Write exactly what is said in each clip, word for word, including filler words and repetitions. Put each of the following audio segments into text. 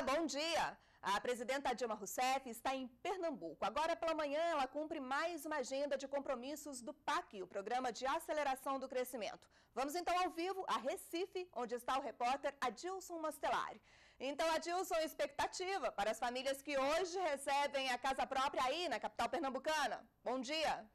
bom dia. A presidenta Dilma Rousseff está em Pernambuco. Agora pela manhã ela cumpre mais uma agenda de compromissos do P A C, o Programa de Aceleração do Crescimento. Vamos então ao vivo a Recife, onde está o repórter Adilson Mastelari. Então, Adilson, expectativa para as famílias que hoje recebem a casa própria aí na capital pernambucana. Bom dia.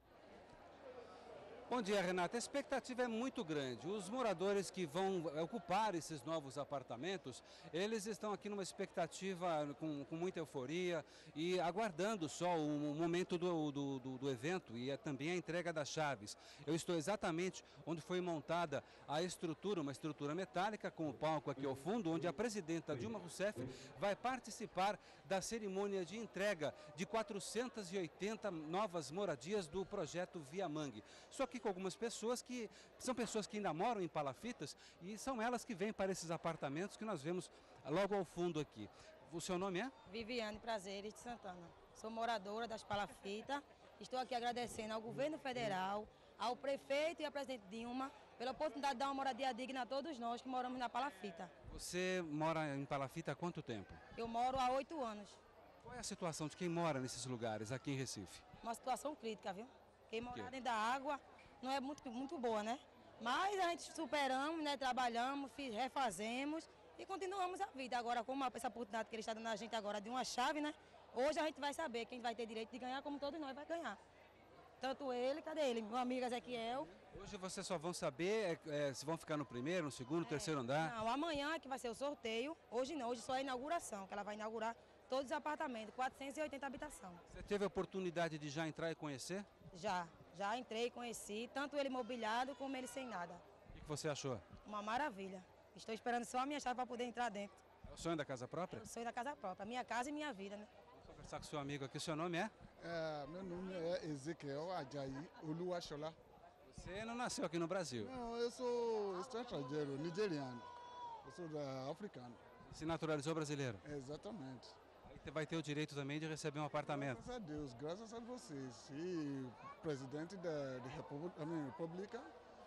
Bom dia, Renata. A expectativa é muito grande. Os moradores que vão ocupar esses novos apartamentos, eles estão aqui numa expectativa com, com muita euforia e aguardando só o momento do, do, do, do evento e é também a entrega das chaves. Eu estou exatamente onde foi montada a estrutura, uma estrutura metálica com o palco aqui ao fundo, onde a presidenta Dilma Rousseff vai participar da cerimônia de entrega de quatrocentas e oitenta novas moradias do projeto Via Mangue. Só que com algumas pessoas que são pessoas que ainda moram em palafitas e são elas que vêm para esses apartamentos que nós vemos logo ao fundo aqui. O seu nome é? Viviane Prazeres de Santana. Sou moradora das palafitas. Estou aqui agradecendo ao governo federal, ao prefeito e à presidente Dilma pela oportunidade de dar uma moradia digna a todos nós que moramos na palafita. Você mora em palafita há quanto tempo? Eu moro há oito anos. Qual é a situação de quem mora nesses lugares aqui em Recife? Uma situação crítica, viu? Quem mora dentro da água não é muito, muito boa, né? Mas a gente superamos, né? Trabalhamos, fiz, refazemos e continuamos a vida. Agora, como essa oportunidade que ele está dando a gente agora de uma chave, né? Hoje a gente vai saber quem vai ter direito de ganhar, como todos nós vai ganhar. Tanto ele, cadê ele? Meu amigo Ezequiel. Hoje vocês só vão saber é, é, se vão ficar no primeiro, no segundo, no é, terceiro andar? Não, amanhã é que vai ser o sorteio. Hoje não, hoje só é a inauguração, que ela vai inaugurar todos os apartamentos, quatrocentas e oitenta habitações. Você teve a oportunidade de já entrar e conhecer? Já, já entrei e conheci, tanto ele mobiliado como ele sem nada. O que você achou? Uma maravilha. Estou esperando só a minha chave para poder entrar dentro. É o sonho da casa própria? É o sonho da casa própria, minha casa e minha vida, né? Vamos conversar com o seu amigo aqui. O seu nome é? É, meu nome é Ezequiel Ajayi Oluwasola. Você não nasceu aqui no Brasil? Não, eu sou estrangeiro, nigeriano. Eu sou da, africano. Se naturalizou brasileiro? Exatamente. Aí vai ter o direito também de receber um apartamento. Graças a Deus, graças a vocês. E presidente da, da República, a minha República,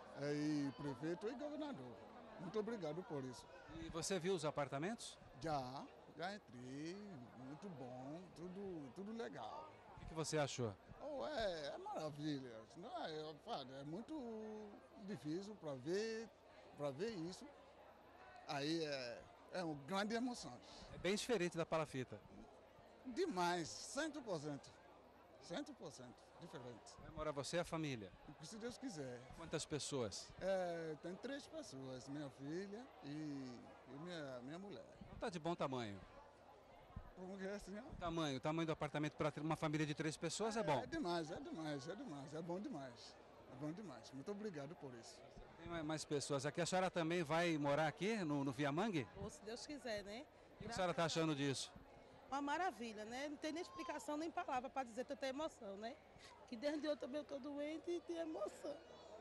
e prefeito e governador. Muito obrigado por isso. E você viu os apartamentos? Já, já entrei, muito bom, tudo, tudo legal. O que você achou? Oh, é, é maravilha. Não é, é muito difícil para ver, para ver isso. Aí é, é uma grande emoção. É bem diferente da palafita. Demais, cem por cento. cem por cento diferente. Vai morar você e a família? Se Deus quiser. Quantas pessoas? É, tem três pessoas, minha filha e, e minha, minha mulher. Não está de bom tamanho? Como que é assim? O tamanho, o tamanho do apartamento para uma família de três pessoas é, é bom? É demais, é demais, é demais, é bom demais. É bom demais. Muito obrigado por isso. Tem mais pessoas aqui. A senhora também vai morar aqui no, no Via Mangue? Ou se Deus quiser, né? O que a senhora está achando disso? Uma maravilha, né? Não tem nem explicação nem palavra para dizer tanta emoção, né? Que desde eu também estou doente e tenho emoção.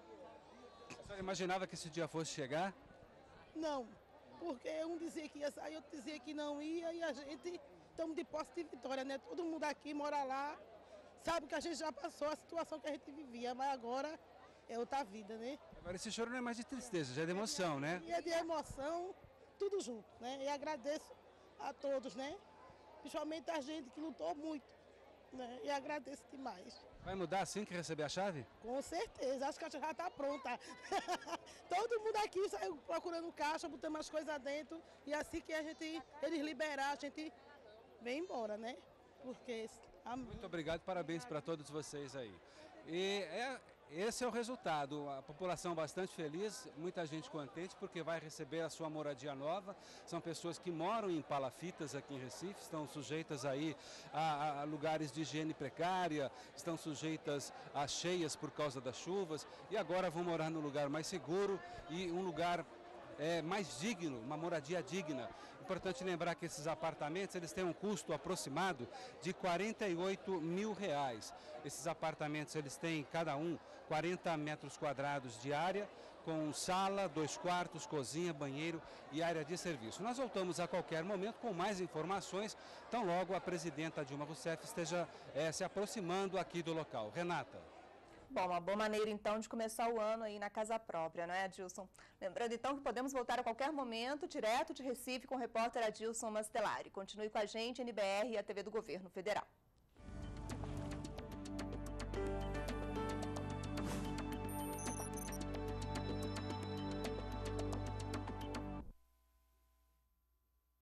A senhora imaginava que esse dia fosse chegar? Não, porque um dizia que ia sair, outro dizia que não ia e a gente estamos de posse de vitória, né? Todo mundo aqui mora lá, sabe que a gente já passou a situação que a gente vivia, mas agora é outra vida, né? Agora esse choro não é mais de tristeza, já é de emoção, né? E é de emoção, tudo junto, né? E agradeço a todos, né? Principalmente a gente que lutou muito, né? E agradeço demais. Vai mudar assim que receber a chave? Com certeza, acho que a chave já está pronta. Todo mundo aqui saiu procurando caixa, botando as coisas dentro e assim que a gente, eles liberar, a gente vem embora, né? Porque... Muito obrigado, parabéns para todos vocês aí. E é, esse é o resultado, a população bastante feliz, muita gente contente porque vai receber a sua moradia nova. São pessoas que moram em palafitas aqui em Recife, estão sujeitas aí a, a lugares de higiene precária, estão sujeitas a cheias por causa das chuvas e agora vão morar num lugar mais seguro e um lugar É, mais digno, uma moradia digna. Importante lembrar que esses apartamentos eles têm um custo aproximado de quarenta e oito mil reais. Esses apartamentos eles têm cada um quarenta metros quadrados de área, com sala, dois quartos, cozinha, banheiro e área de serviço. Nós voltamos a qualquer momento com mais informações, tão logo a presidenta Dilma Rousseff esteja é, se aproximando aqui do local. Renata. Bom, uma boa maneira então de começar o ano aí na casa própria, não é, Adilson? Lembrando então que podemos voltar a qualquer momento, direto de Recife, com o repórter Adilson Mastelari. Continue com a gente, N B R e a T V do Governo Federal.